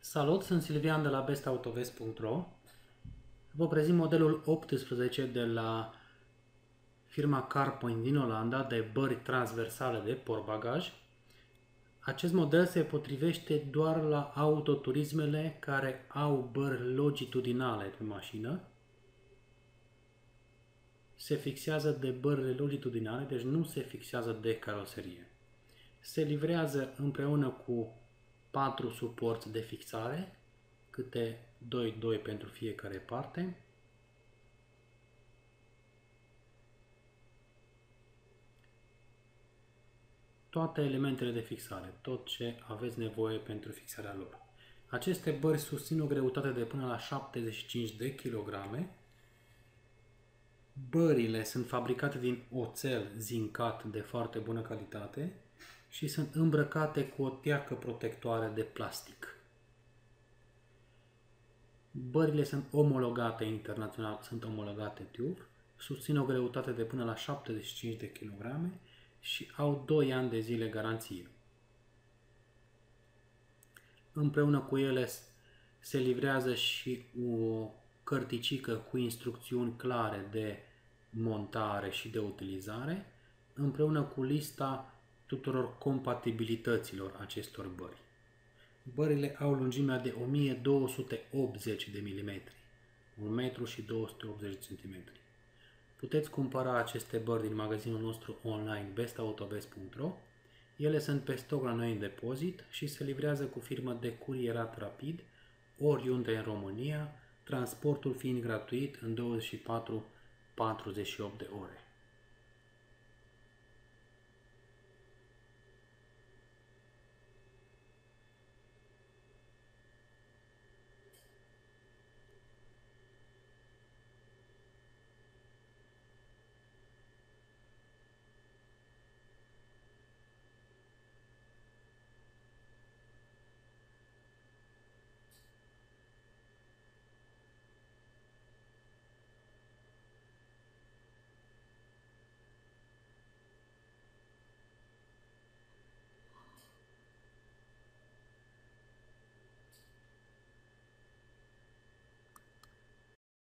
Salut, sunt Silvian de la bestautovest.ro. Vă prezint modelul 18 de la firma CarPoint din Olanda de bări transversale de portbagaj. Acest model se potrivește doar la autoturismele care au bări longitudinale pe mașină. Se fixează de bările longitudinale, deci nu se fixează de caroserie. Se livrează împreună cu 4 suporți de fixare, câte 2 pentru fiecare parte. Toate elementele de fixare, tot ce aveți nevoie pentru fixarea lor. Aceste bări susțin o greutate de până la 75 de kg. Bările sunt fabricate din oțel zincat de foarte bună calitate și sunt îmbrăcate cu o teacă protectoare de plastic. Bările sunt omologate internațional, sunt omologate TÜV, susțin o greutate de până la 75 de kg și au 2 ani de zile garanție. Împreună cu ele se livrează și o cărticică cu instrucțiuni clare de montare și de utilizare, împreună cu lista tuturor compatibilităților acestor bări. Bările au lungimea de 1280 de mm, 1 m și 280 cm. Puteți cumpăra aceste bări din magazinul nostru online bestautovest.ro. Ele sunt pe stoc la noi în depozit și se livrează cu firmă de curierat rapid, oriunde în România, transportul fiind gratuit în 24-48 de ore.